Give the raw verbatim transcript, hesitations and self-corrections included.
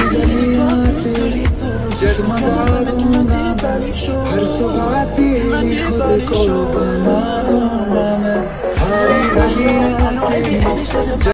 गलियां तेरी जगमगा दूंगा मैं, हर सुबह तेरी खुद को बना दूंगा मैं, सारी गलियां तेरी